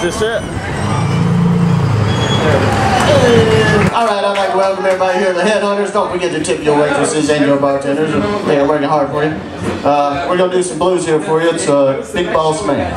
this it? Alright, I'd like to welcome everybody here to the Headhunters. Don't forget to tip your waitresses and your bartenders. They are working hard for you. We're going to do some blues here for you. It's Big Boss Man.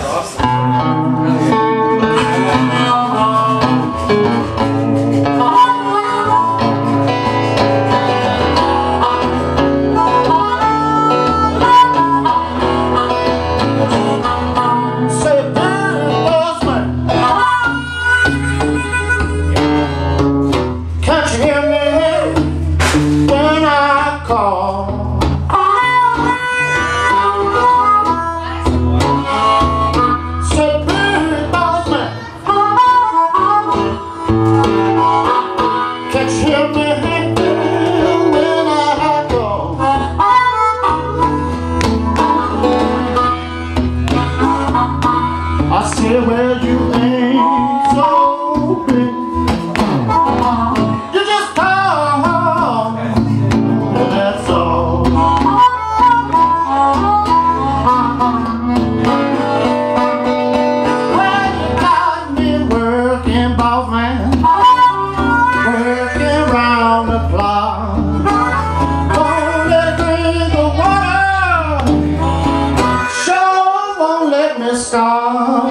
Well, you ain't so big. You just call, that's all. Well, you got me working, boss man, working round the clock. Won't let me drink the water, sure won't let me stop.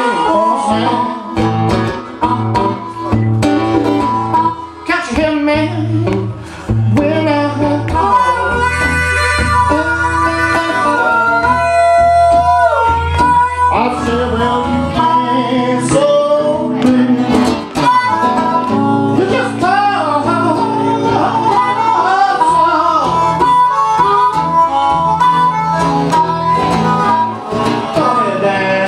Can't you hear me when I call? I said, well, you ain't so big. You just call. Go ahead, Dan.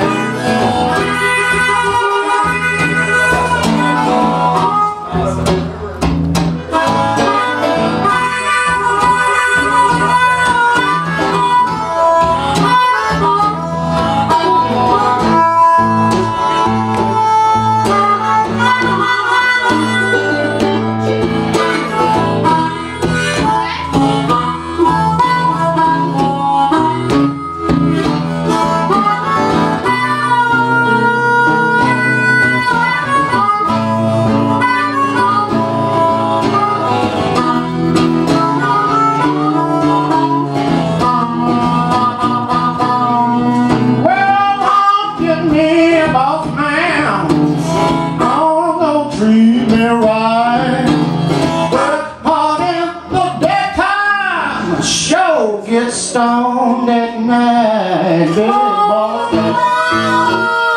Treat me right, work hard in the daytime, sure get stoned at night, big boss.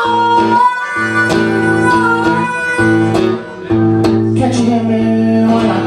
Can't you hear me when I